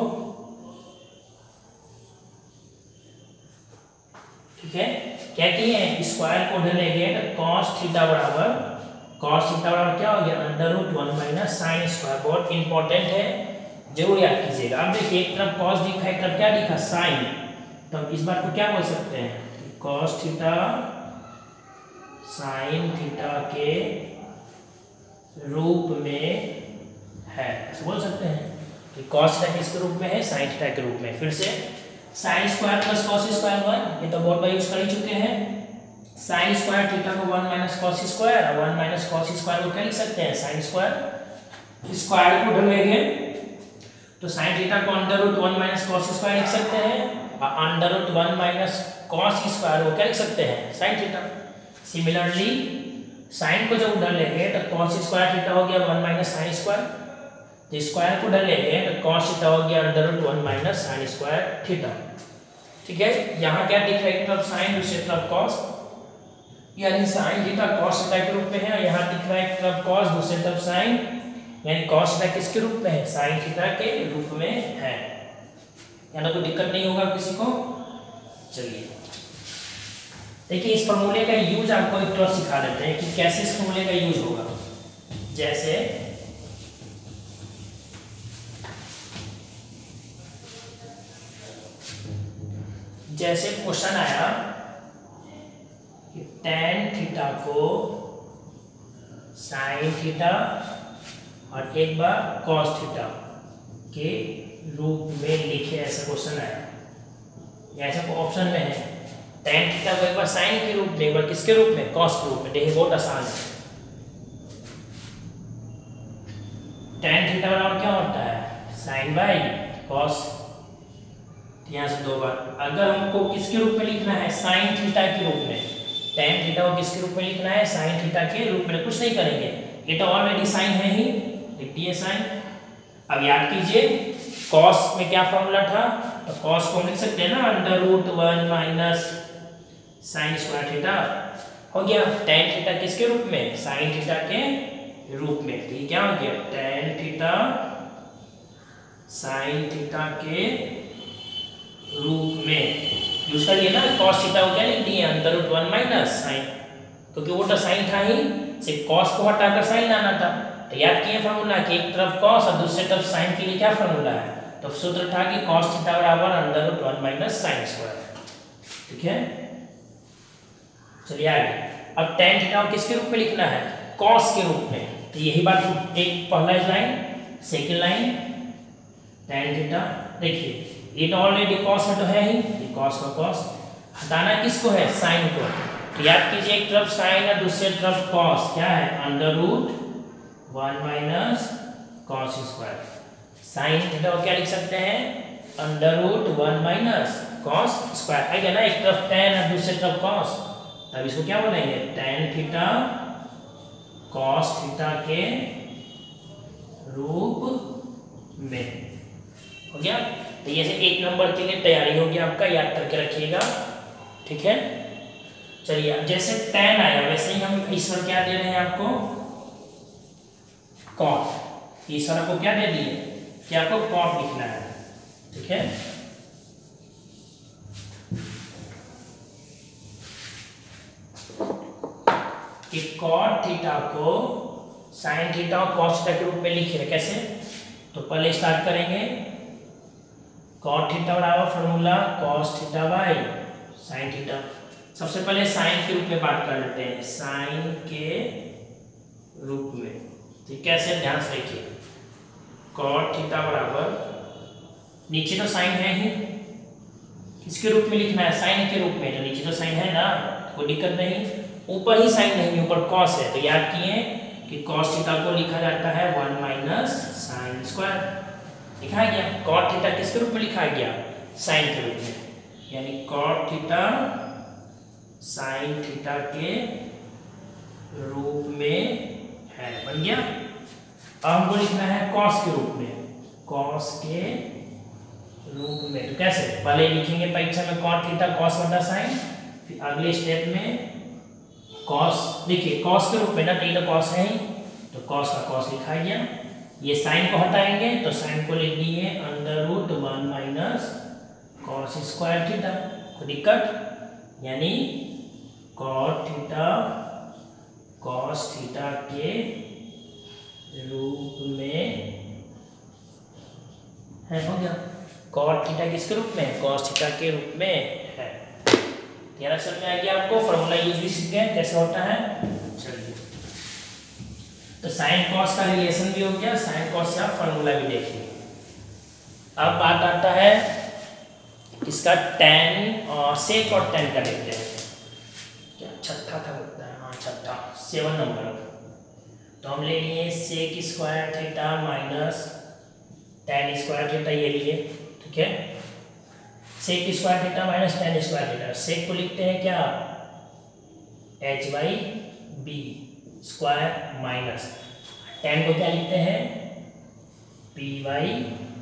ठीक है, क्या किए हैं, स्क्वायर को ढलेंगे तो कॉस थीटा बराबर क्या हो गया, under root 1 minus sine square. बहुत इंपॉर्टेंट है, जरूर याद कीजिएगा। अब देखिए एक तरफ कॉस दिखा, एक तरफ क्या दिखा, साइन, तो हम इस बात को क्या बोल सकते हैं, कॉस थीटा साइन थीटा के रूप में है, ऐसे बोल सकते हैं कि कॉस थीटा किसके रूप में है, साइन थीटा के रूप में। फिर से sine square plus cos square 1, ये तो बहुत बार यूज कर ही चुके हैं। साइन स्क्वायर थीटा को 1 माइनस कॉस स्क्वायर, और 1 माइनस कॉस स्क्वायर को क्या लिख सकते हैं, साइन स्क्वायर। स्क्वायर को ढलेंगे तो साइन थीटा को under root 1 minus cos square लिख सकते हैं, और under root 1 minus cos square को क्या लिख सकते हैं, साइन थीटा। सिमिलरली साइन को जब उधर लेंगे तो कॉस स्क्वायर थीटा हो गया 1 माइनस साइन स्क्वायर, तो स्क्वायर को उधर लेंगे तो कॉस थीटा हो गया under root 1 minus sine square theta. ठीक है, यहाँ क्या दिख रहा है, एक तरफ साइन दूसरी तरफ कॉस, यानी साइन थीटा कॉस थीटा के रूप में है, और यहाँ दिख रहा है एक तरफ कॉस दूसरी तरफ साइन, यानी कॉस थीटा किसके रूप में है, साइन थीटा के रूप में है। यानी कोई दिक्कत नहीं होगा किसी को। चलिए देखिए इस फॉर्मूले का यूज आपको एक और सिखा देते हैं कि कैसे इस फॉर्मूले का यूज होगा। जैसे क्वेश्चन आया कि tan थीटा को साइन थीटा और एक बार cos थीटा के रूप में लिखे, ऐसा क्वेश्चन आया, या ऐसा ऑप्शन में है tan थीटा को एक बार साइन के रूप में, एक बार किसके रूप में, cos के रूप में। देखिए बहुत आसान है, tan थीटा बराबर क्या होता है, साइन बाई cos। यहाँ से दो बार, अगर हमको किसके रूप में लिखना है, साइन थीटा के रूप में, tan थीटा को किसके रूप में लिखना है, साइन थीटा के रूप में, कुछ नहीं करेंगे, ये तो ऑलरेडी साइन है ही, लिखिए साइन। अब याद कीजिए cos में क्या फॉर्मूला था, तो cos को हम लिख सकते हैं ना under root 1 minus sine square theta, हो गया। tan थीटा किसके रूप में, साइन थीटा के रूप में, तो ये क्या हो गया, tan थीटा साइन थीटा के रूप में यूज कर लिया ना। cos थीटा को क्या लिख दिए, अंडर रूट 1 माइनस साइन, क्योंकि वो तो साइन था ही, सिर्फ cos को हटाकर साइन लाना था। तो याद किए फॉर्मूला कि एक तरफ cos और दूसरी तरफ साइन के लिए क्या फॉर्मूला है, तो सूत्र था कि cos थीटा बराबर under root 1 minus sine square. ठीक है, चलिए आगे। अब tan थीटा को किसके रूप में लिखना है, cos के रूप में, तो यही बात, एक पहला line second line, tan theta, देखिए ये तो ऑलरेडी cos में तो है ही, ये cos का cos, हटाना किसको है, साइन को, तो याद कीजिए एक तरफ साइन और दूसरी तरफ cos, क्या है, under root 1 minus cos square. Sine theta को क्या लिख सकते हैं, under root 1 minus cos square, आ गया ना, एक तरफ tan और दूसरी तरफ cos, तब इसको क्या बोलेंगे, tan थीटा cos थीटा के रूप में, हो गया। तो ये से एक नंबर के लिए तैयारी होगी आपका, याद करके रखिएगा। ठीक है, चलिए अब जैसे tan आया वैसे ही हम इस पर क्या दे रहे हैं आपको, cot। इस पर आपको क्या दे दिए कि आपको cot लिखना है। ठीक है, कि cot थीटा को साइन थीटा और cos थीटा के रूप में लिखे, कैसे, तो पहले स्टार्ट करेंगे, cot थीटा बराबर formula cos theta by sine theta. सबसे पहले साइन के रूप में बात कर लेते हैं, साइन के रूप में, तो कैसे, ध्यान से देखिए, cot थीटा बराबर, नीचे तो साइन है ही, किसके रूप में लिखना है, साइन के रूप में। तो नीचे तो साइन है ना, कोई दिक्कत नहीं, ऊपर ही साइन नहीं है, ऊपर कॉस है। तो याद किए कि कॉस थीटा को लिखा जाता है 1 माइनस साइन स्क्वायर। लिखा गया कॉट थीटा किसके रूप में लिखा गया, साइन के रूप में, यानी कॉट थीटा साइन थीटा के रूप में है, बन गया। अब हमको लिखना है कॉस के रूप में, कॉस के रूप में। तो कैसे, पहले लिखेंगे परीक्षा में कॉट थीटा कॉस बटा साइन, फिर अगले स्टेप में कॉस, देखिए कॉस के रूप में ना, तो ये तो कॉस है ही, तो कॉस का कॉस लिखा गया। ये साइन को हटाएंगे तो साइन को लिख दिए under root 1 minus cos square theta. कोई दिक्कत, यानी कॉट थीटा कॉस थीटा के रूप में है, हो गया। कॉट थीटा किसके रूप में, कॉस थीटा के रूप में है। तेरा समझ में आ गया आपको, फॉर्मूला यूज भी सीख गए कैसे होता है। चलिए, तो साइन कॉस का रिलेशन भी हो गया, साइन कॉस का फॉर्मूला भी देख लिया। अब बात आता है इसका tan और सेक और tan का देखते हैं। क्या छठा था लगता है, हाँ छठा 7 नंबर। तो हम ले लिए sec square theta minus tan square theta, ये लिए, ठीक है। Sec square theta minus tan square theta, sec को लिखते हैं क्या, h by B square minus tan को क्या लिखते हैं, p by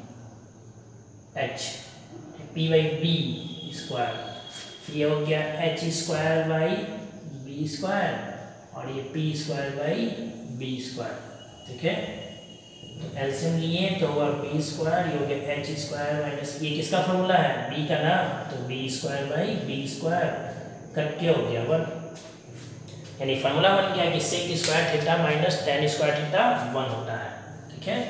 h, p by B square. ये हो गया h square by B square, और ये p square by B square, ठीक है। तो एलसीएम लिए तो हुआ बी स्क्वायर, ये हो गया एच स्क्वायर माइनस, ये किसका फॉर्मूला है, बी का ना, तो B square by B square cut के हो गया 1, यानी फॉर्मूला बन गया कि sec square theta minus tan square theta 1 होता है, ठीक है।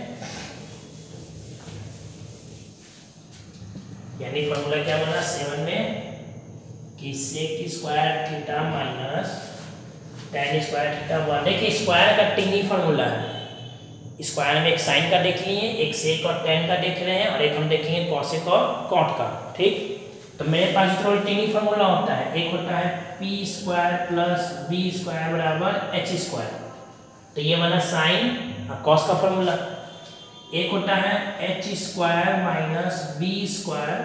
यानी फॉर्मूला क्या बना 7 में कि sec square theta minus tan square theta 1। देखिए स्क्वायर का 3 ही फॉर्मूला है, स्क्वायर में एक साइन का देख लिए, एक सेक और tan का देख रहे हैं, और एक हम देखेंगे कॉसेक और कॉट का, ठीक। तो मेरे पास केवल 3 ही फॉर्मूला होता है, एक होता है p square plus b square बराबर h स्क्वायर, तो ये बना साइन और कॉस का फॉर्मूला। एक होता है h square minus b square,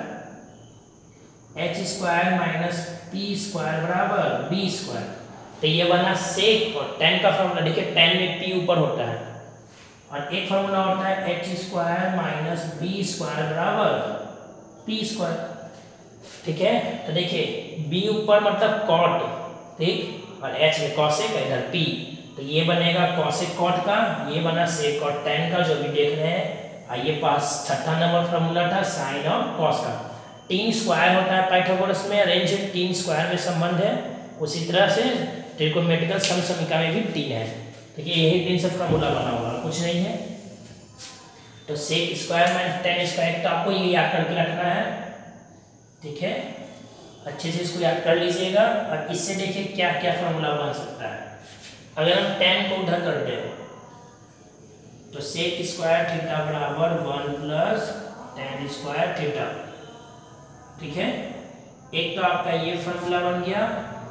h square minus p square बराबर b स्क्वायर, तो ये बना सेक और tan का फॉर्मूला। देखिए tan में p ऊपर होता है, और एक फॉर्मूला होता है h square minus B square बराबर p स्क्वायर, ठीक है। तो देखिए b ऊपर मतलब कॉट, ठीक, और h में कॉसेक, इधर p, तो ये बनेगा कॉसेक कॉट का, ये बना सेक और tan का, जो भी देख रहे हैं। आइए पास छठा नंबर फॉर्मूला था साइन और कॉस का। 3 स्क्वायर होता है पाइथागोरस में, रेंज 3 स्क्वायर में संबंध है, उसी तरह से ट्रिगोनोमेट्रिकल समसमीका में भी 3 है, ठीक है। यही 3 से फॉर्मूला बना हुआ, कुछ नहीं है। तो sec square minus tan square, तो आपको ये याद करके रखना है, ठीक है। अच्छे से इसको याद कर लीजिएगा। और इससे देखिए क्या क्या फॉर्मूला बन सकता है। अगर हम tan को उधर कर दें तो सेक स्क्वायर थीटा बराबर 1 प्लस tan स्क्वायर थीटा, ठीक है। एक तो आपका ये फॉर्मूला बन गया,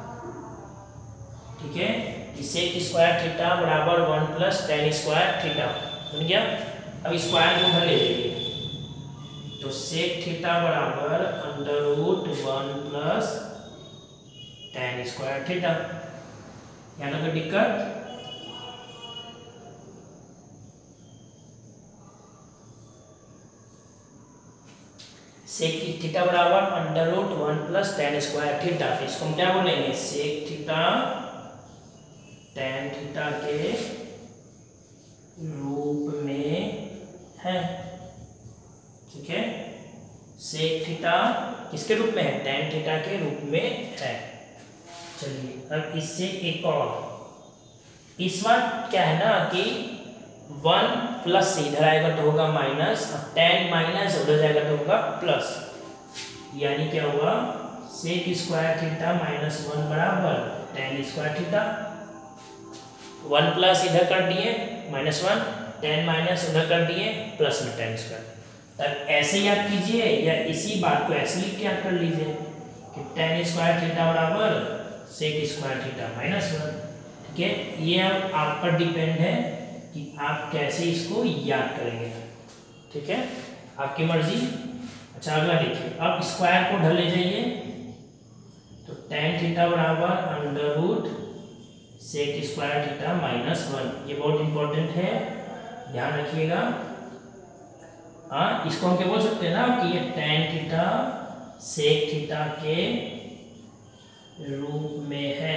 ठीक है, सेक स्क्वायर थीटा बराबर 1 प्लस tan स्क्वायर थीटा बन गया। अब स्क्वायर को उधर ले जाइए, तो सेक थीटा बराबर under root 1 plus tan square theta. यहाँ कोई दिक्कत, सेक थीटा बराबर under root 1 plus tan square theta. इसको हम क्या बोलेंगे, सेक थीटा tan थीटा के रूप में है, ठीक है। सेक थीटा किसके रूप में है, tan थीटा के रूप में है। चलिए अब इससे एक और, इस बार क्या है ना कि 1 प्लस से इधर आएगा तो होगा माइनस, और tan माइनस उधर जाएगा तो होगा प्लस, यानी क्या होगा सेक स्क्वायर थीटा माइनस 1 बराबर tan स्क्वायर थीटा। 1 प्लस इधर कर दिए माइनस 1, tan माइनस उधर कर दिए प्लस में tan स्क्वायर, तब ऐसे याद कीजिए या इसी बात को ऐसे लिख के याद कर लीजिए कि tan स्क्वायर थीटा बराबर sec स्क्वायर थीटा माइनस 1। ठीक है, ये अब आप पर डिपेंड है कि आप कैसे इसको याद करेंगे। ठीक है, आपकी मर्जी। अच्छा अगला देखिए, अब स्क्वायर को ढले जाइए तो tan थीटा बराबर under root sec square theta minus 1। ये बहुत इंपॉर्टेंट है, ध्यान रखिएगा। हाँ, इसको हम क्या बोल सकते हैं ना कि ये tan थीटा सेक थीटा के रूप में है।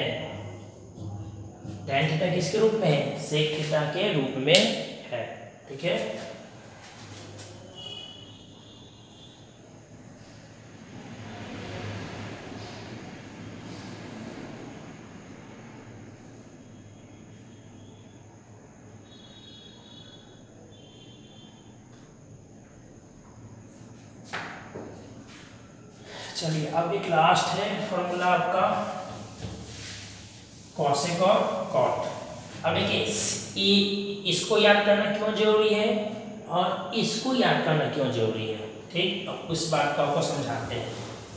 tan थीटा किसके रूप में है? सेक थीटा के रूप में है। ठीक है, चलिए अब एक लास्ट है फॉर्मूला आपका कॉसेक और कॉट। अब देखिए इसको याद करना क्यों जरूरी है और इसको याद करना क्यों जरूरी है। ठीक, अब उस बात को आपको समझाते हैं।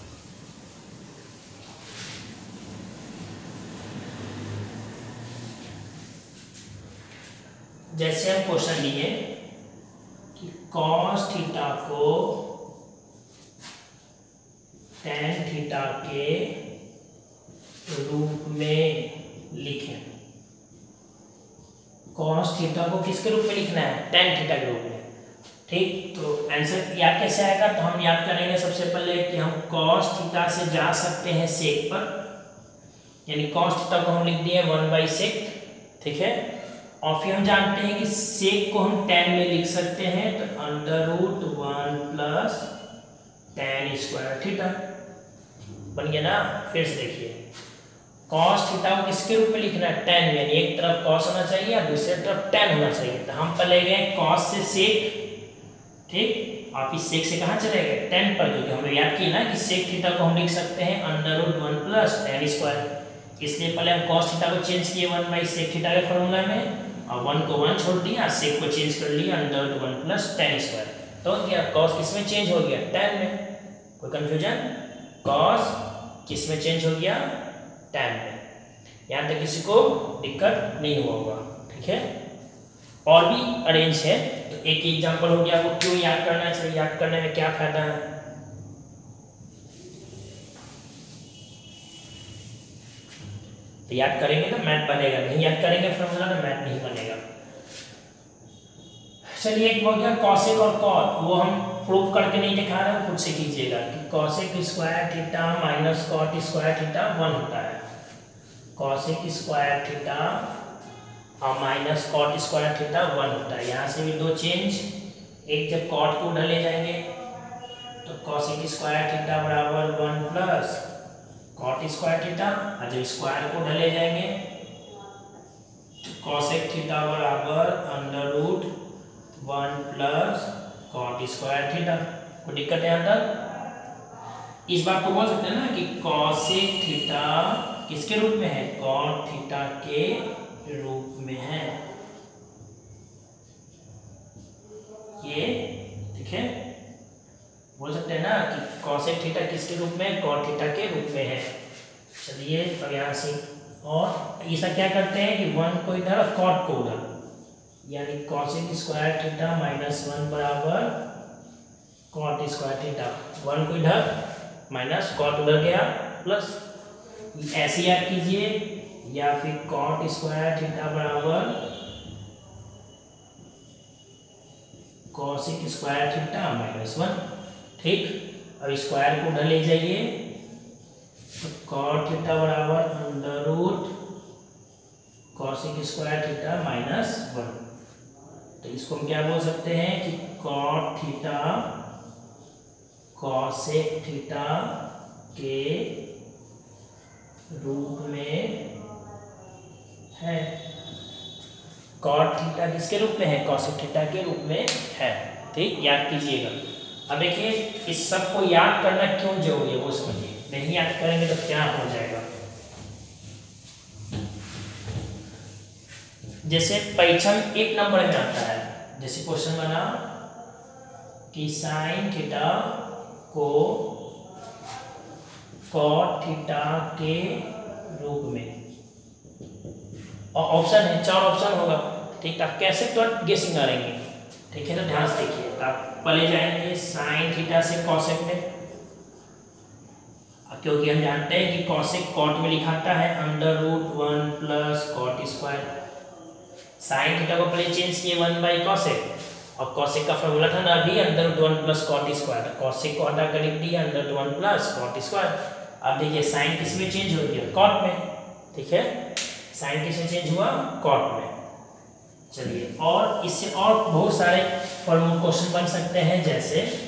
जैसे हम क्वेश्चन लिए कि कॉस थीटा को tan थीटा के रूप में लिखें। cos थीटा को किसके रूप में लिखना है? tan थीटा के रूप में। ठीक, तो आंसर याद कैसे आएगा? तो हम याद करेंगे सबसे पहले कि हम cos थीटा से जा सकते हैं sec पर, यानी cos थीटा को हम लिख दिए 1/sec। ठीक है, और फिर हम जानते हैं कि sec को हम tan में लिख सकते हैं, तो under root 1 plus tan square theta बन गया ना। फिर से देखिए, cos थीटा को किसके रूप में लिखना है? tan में, यानी एक तरफ cos होना चाहिए और दूसरी तरफ tan होना चाहिए। तो हम पहले गए cos से sec। ठीक, आप इस sec से कहाँ चले गए? tan पर, क्योंकि हमने याद किया ना कि sec थीटा को हम लिख सकते हैं under root 1 plus tan square. इसलिए पहले हम cos थीटा को चेंज किए 1/sec थीटा के फॉर्मूला में, और 1 को 1 छोड़ दिया, sec को चेंज कर लिया under root 1 plus tan square. तो क्या cos किस में चेंज हो गया? tan में। कोई कंफ्यूजन? cos किस में चेंज हो गया? tan में। यहाँ तक किसी को दिक्कत नहीं हुआ होगा। ठीक है, और भी अरेंज है। तो एक एग्जांपल हो गया, आपको क्यों याद करना चाहिए, याद करने में क्या फायदा है। तो याद करेंगे तो मैथ बनेगा, नहीं याद करेंगे फॉर्मूला तो मैथ नहीं बनेगा। चलिए एक हो गया कॉसेक और कॉट, वो हम प्रूफ करके नहीं दिखा रहे, खुद से कीजिएगा कि cosec square theta minus cot square theta 1 होता है। कॉसेक स्क्वायर थीटा और माइनस कॉट स्क्वायर थीटा 1 होता है। यहाँ से भी दो चेंज, एक जब कॉट को ढले जाएंगे तो कॉसेक स्क्वायर थीटा बराबर 1 प्लस कॉट स्क्वायर थीटा, और जब स्क्वायर को ढले जाएंगे तो कॉसेक थीटा बराबर under root 1 plus cot square theta. कोई दिक्कत है यहाँ तक? इस बात को बोल सकते हैं ना कि कॉसेक थीटा किसके रूप में है? कॉट थीटा के रूप में है। ये ठीक है, बोल सकते हैं ना कि कॉसेक थीटा किसके रूप में? कॉट थीटा के रूप में है। चलिए अब यहाँ से और ऐसा क्या करते हैं कि 1 को इधर और कॉट को उधर, यानी कॉसेक स्क्वायर थीटा माइनस 1 बराबर कॉट स्क्वायर थीटा। 1 को इधर माइनस कॉट उधर गया प्लस, ऐसे याद कीजिए, या फिर कॉट स्क्वायर थीटा बराबर कॉसेक स्क्वायर थीटा माइनस 1। ठीक, अब स्क्वायर को उधर ले जाइए तो कॉट थीटा बराबर under root cosec square theta minus 1। तो इसको हम क्या बोल सकते हैं कि कॉट थीटा कॉसेक थीटा के रूप में है। कॉट थीटा किसके रूप में है? कॉसेक थीटा के रूप में है। ठीक, याद कीजिएगा। अब देखिए इस सब को याद करना क्यों जरूरी है वो समझिए, नहीं याद करेंगे तो क्या हो जाएगा। जैसे परीक्षा में 1 नंबर में आता है, जैसे क्वेश्चन बना कि साइन थीटा को कॉट थीटा के रूप में, और ऑप्शन है 4 ऑप्शन होगा। ठीक है, आप कैसे तो गेसिंग करेंगे। ठीक है, तो ध्यान से देखिए। तो आप पहले जाएंगे साइन थीटा से कॉसेक में, क्योंकि हम जानते हैं कि कॉसेक कॉट में लिखाता है √1 plus cot square. Sine theta को पहले चेंज किए 1/कॉसेक, और कॉसेक का फॉर्मूला था ना अभी √1 प्लस कॉट स्क्वायर। कॉसेक को हटा कर लिख दिया √1 प्लस कॉट स्क्वायर। अब देखिए साइन किस में चेंज हो गया, कॉट में। ठीक है, साइन किस में चेंज हुआ, कॉट में। चलिए, और इससे और बहुत सारे फॉर्मूला क्वेश्चन बन सकते हैं, जैसे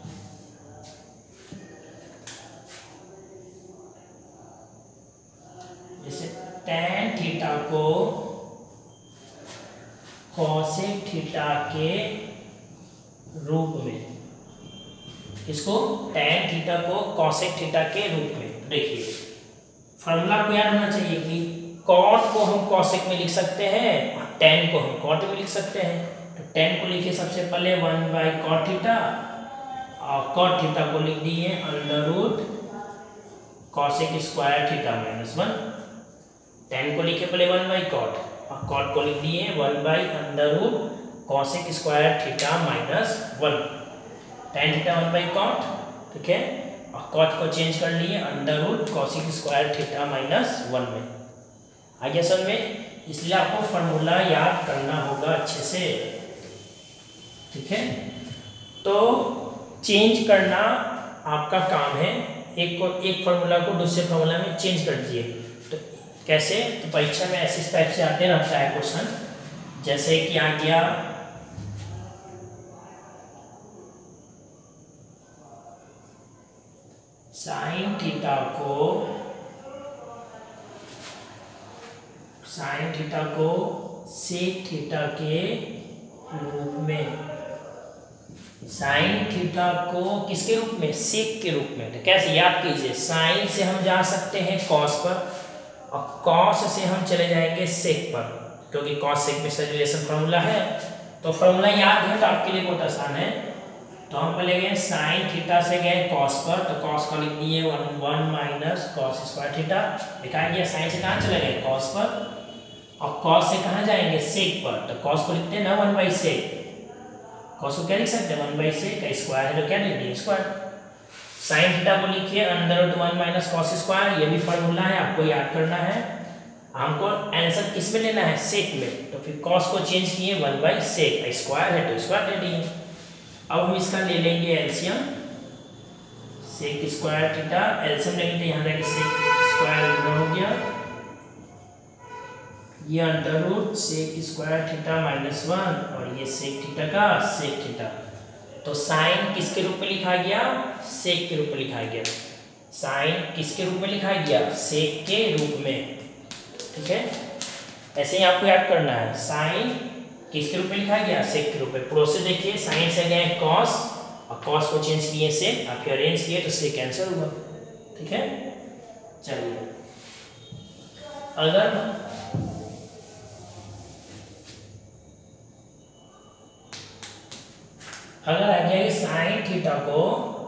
tan थीटा को कॉसेक थीटा के रूप में, इसको tan थीटा को कॉसेक थीटा के रूप में। देखिए फॉर्मूला को याद होना चाहिए कि कॉट को हम कॉसेक में लिख सकते हैं और tan को हम कॉट में लिख सकते हैं। तो tan को लिखिए सबसे पहले 1/कॉट थीटा, और कॉट थीटा को लिख दिए √कॉसेक स्क्वायर थीटा माइनस 1। tan को लिखे पहले 1/कॉट, और कॉट को लिख दिए 1/√कॉसेक square theta minus 1। tan theta 1/कॉट, ठीक है, और कॉट को चेंज कर लिए √कॉसेक स्क्वायर थीटा माइनस 1 में। आगे समझ में, इसलिए आपको फॉर्मूला याद करना होगा अच्छे से। ठीक है, तो चेंज करना आपका काम है। एक फॉर्मूला को दूसरे फॉर्मूला में चेंज कर दीजिए। तो कैसे, तो परीक्षा में ऐसे टाइप से आते रहता है क्वेश्चन, जैसे कि आ गया साइन थीटा को सेक थीटा के रूप में। साइन थीटा को किसके रूप में, सेक के रूप में। तो कैसे याद कीजिए, साइन से हम जा सकते हैं कॉस पर, और कॉस से हम चले जाएंगे सेक पर, क्योंकि कॉस सेक में रिलेशन फार्मूला है। तो फार्मूला याद है तो आपके लिए बहुत आसान है। तो हम पहले गए साइन थीटा से गए कॉस पर, तो कॉस को लिख दिए 1 माइनस कॉस स्क्वायर थीटा। लिखा गया साइन से कहाँ चले गए, कॉस पर, और कॉस से कहाँ जाएंगे, सेक पर। तो कॉस को लिखते हैं ना 1/सेक। कॉस को क्या लिख सकते हैं, 1/सेक का स्क्वायर है तो क्या लिख दिए, स्क्वायर। साइन थीटा को लिखिए √1 माइनस कॉस स्क्वायर। ये भी फॉर्मूला है, आपको याद करना है। हमको आंसर किस में लेना है, सेक में। तो फिर कॉस को चेंज किए 1/सेक, स्क्वायर है तो स्क्वायर ले दिए। अब हम इसका ले लेंगे LCM, sec square theta. LCM लेंगे तो यहाँ जाके सेक स्क्वायर हो गया, ये √सेक स्क्वायर थीटा माइनस 1, और ये सेक थीटा का सेक थीटा। तो साइन किसके रूप में लिखा गया, सेक के रूप में लिखा गया। साइन किसके रूप में लिखा गया, सेक के रूप में। ठीक है, ऐसे ही आपको याद करना है। साइन किसके रूप में लिखा गया, सेक के रूप में। प्रोसेस देखिए, साइन से गए कॉस, और कॉस को चेंज किए सेक, आप अरेंज किए तो सेक कैंसिल हुआ। ठीक है, चलिए अगर आ गया साइन थीटा को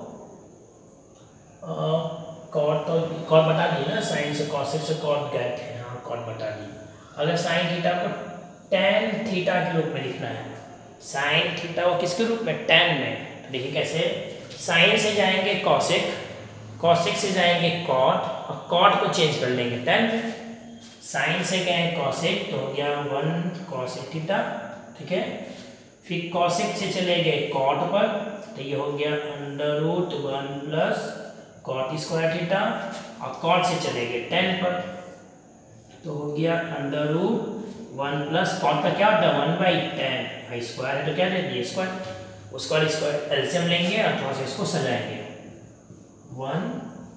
कॉट, तो कॉट बता दिए ना, साइन से कॉसेक से कॉट गए थे, हाँ कॉट बता दिए। अगर साइन थीटा को tan थीटा के रूप में लिखना है, साइन थीटा को किसके रूप में, tan में। तो देखिए कैसे, साइन से जाएंगे कॉसेक, कॉसेक से जाएंगे कॉट, और कॉट को चेंज कर लेंगे tan। साइन से गए कॉसेक तो हो गया 1 कॉसेक थीटा। ठीक है, फिर कॉसेक से चले गए कॉट पर, तो ये हो गया √1 प्लस कॉट स्क्वायर थीटा, और कॉट से चले गए tan पर, तो हो गया √1 प्लस कॉट का क्या होता है 1/tan, स्क्वायर है तो क्या ले दिए, स्क्वायर। उसका स्क्वायर एलसीएम लेंगे और थोड़ा सा इसको सजाएंगे, 1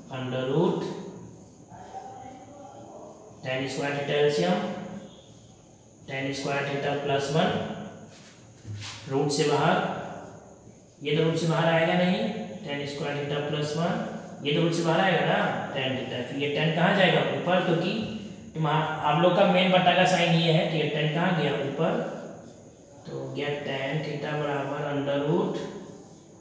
√tan square theta LCM, tan square theta plus 1, root से बाहर, ये तो रूट से बाहर आएगा नहीं, tan स्क्वायर थीटा प्लस 1, ये तो रूट से बाहर आएगा ना tan थीटा। फिर ये tan कहाँ जाएगा, ऊपर, क्योंकि आप लोग का मेन बटा का साइन ये है, तो ये tan कहाँ गया, ऊपर। तो हो गया tan थीटा बराबर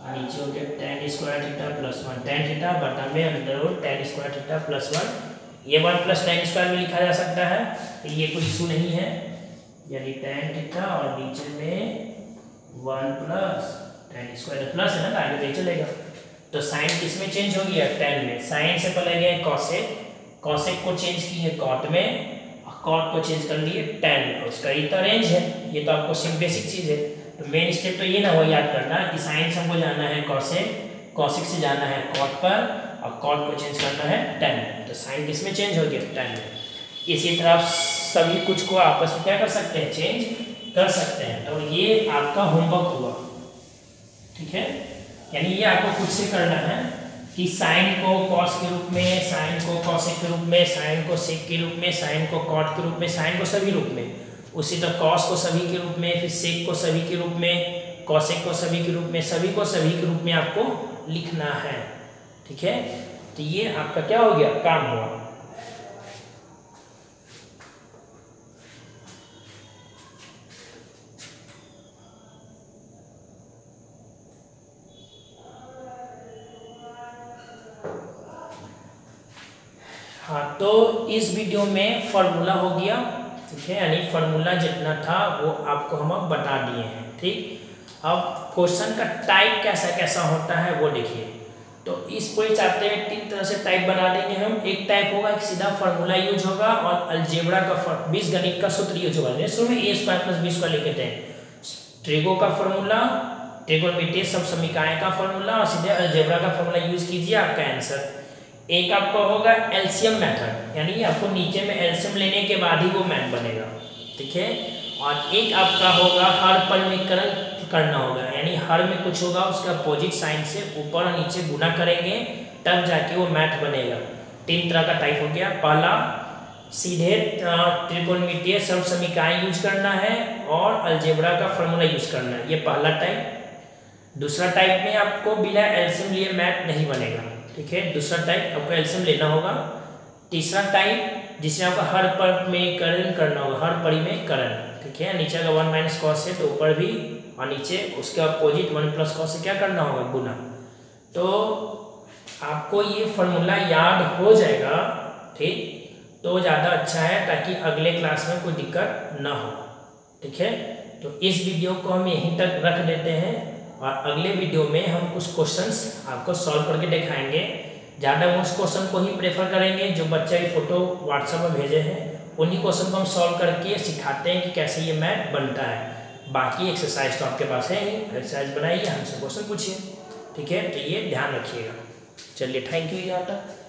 नीचे हो गया tan square theta plus 1 tan theta बटा में under root tan square theta plus 1। ये 1 प्लस tan स्क्वायर भी लिखा जा सकता है, तो ये कोई इशू नहीं है, यानी tan थीटा और नीचे में 1 प्लस tan स्क्वायर प्लस है ना, आगे चलेगा। तो साइन किस में चेंज हो गया, tan में। साइन से पहले गए कॉसेक, कॉसेक को चेंज किए कॉट में, कॉट को चेंज कर लिए tan में, उसका ये तो रेंज है, ये तो आपको सिर्फ बेसिक चीज़ है। तो मेन स्टेप तो ये ना हो याद करना कि साइन से हमको जाना है कॉसेक, कॉसेक से जाना है कॉट पर, और कॉट को चेंज करना है tan में। तो साइन किस में चेंज हो गया, tan में। इसी तरह आप सभी कुछ को आपस में क्या कर सकते हैं, चेंज कर सकते हैं। तो ये आपका होमवर्क हुआ, ठीक है। यानी ये आपको खुद से करना है कि साइन को कॉस के रूप में, साइन को कॉसेक के रूप में, साइन को सेक के रूप में, साइन को कॉट के रूप में, साइन को सभी रूप में, उसी तरह कॉस को सभी के रूप में, फिर सेक को सभी के रूप में, कॉसेक को सभी के रूप में, सभी को सभी के रूप में आपको लिखना है, ठीक है। तो ये आपका क्या हो गया, काम हुआ। हाँ, तो इस वीडियो में फार्मूला हो गया, ठीक है, यानी फार्मूला जितना था वो आपको हम अब बता दिए हैं, ठीक। अब क्वेश्चन का टाइप कैसा कैसा होता है वो देखिए। तो इस पूरे चैप्टर में 3 तरह से टाइप बना देंगे हम। एक टाइप होगा, एक सीधा फार्मूला यूज होगा, और अलजेब्रा का बीजगणित का सूत्र यूज होगा। शुरू में a² + b² लिखे थे, ट्रिगो का फार्मूला, ट्रिगोनोमेट्री सब समीकरण का फार्मूला, और सीधे अलजेब्रा का फार्मूला यूज कीजिए, आपका आंसर। एक आपका होगा एलसीएम मेथड, यानी आपको नीचे में एलसीएम लेने के बाद ही वो मैथ बनेगा, ठीक है। और एक आपका होगा हर परिमेयकरण करना होगा, यानी हर में कुछ होगा उसका अपोजिट साइन से ऊपर और नीचे गुना करेंगे तब जाके वो मैथ बनेगा। 3 तरह का टाइप हो गया। पहला सीधे त्रिकोणमितीय सब समीकरण यूज करना है और अलजेब्रा का फार्मूला यूज करना है, ये पहला टाइप। दूसरा टाइप में आपको बिना एलसीएम लिए मैथ नहीं बनेगा, ठीक है। दूसरा टाइप आपको एलसीएम लेना होगा। तीसरा टाइप जिसमें आपको हर परिमेयकरण करना होगा, हर परिमेयकरण, ठीक है। नीचे का 1 - cos है तो ऊपर भी, और नीचे उसके अपोजिट 1 + cos से क्या करना होगा, गुना। तो आपको ये फार्मूला याद हो जाएगा, ठीक, तो ज़्यादा अच्छा है, ताकि अगले क्लास में कोई दिक्कत ना हो, ठीक है। तो इस वीडियो को हम यहीं तक रख देते हैं, और अगले वीडियो में हम कुछ क्वेश्चंस आपको सॉल्व करके दिखाएंगे। ज़्यादा उस क्वेश्चन को ही प्रेफर करेंगे जो बच्चे की फ़ोटो व्हाट्सएप में भेजे हैं, उन्हीं क्वेश्चन को हम सॉल्व करके सिखाते हैं कि कैसे ये मैथ बनता है। बाकी एक्सरसाइज तो आपके पास है ही, एक्सरसाइज बनाइए, हमसे क्वेश्चन पूछिए, ठीक है। तो ये ध्यान रखिएगा। चलिए, थैंक यू यहाँ तक।